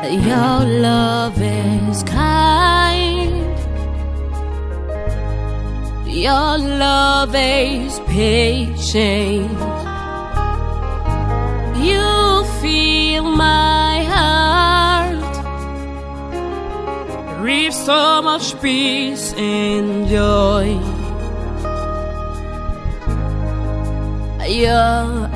Your love is kind. Your love is patient. You fill my heart with so much peace and joy. You're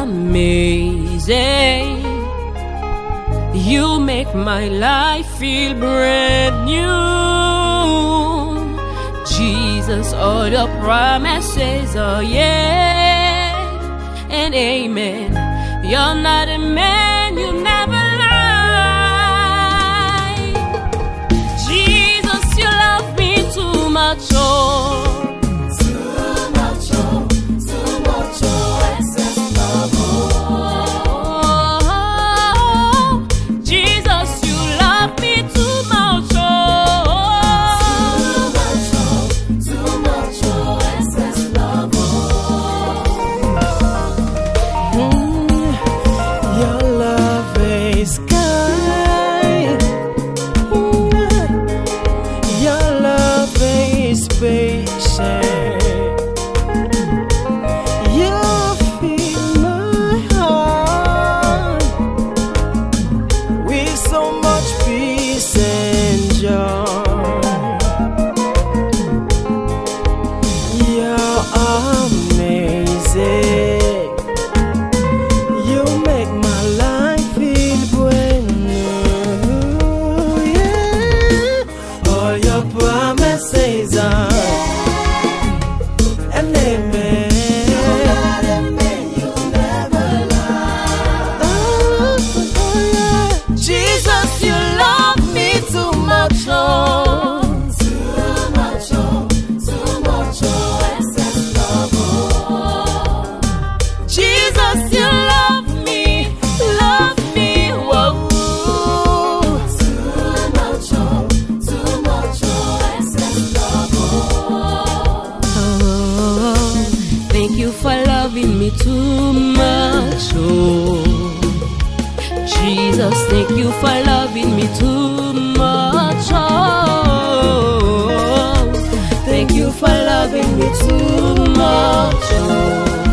amazing. You make my life feel brand new. Jesus, all your promises are yes and amen. You're not a man, you never lie. Jesus, you love me too much, oh. Me too much, oh Jesus, thank you for loving me too much, oh thank you for loving me too much, oh.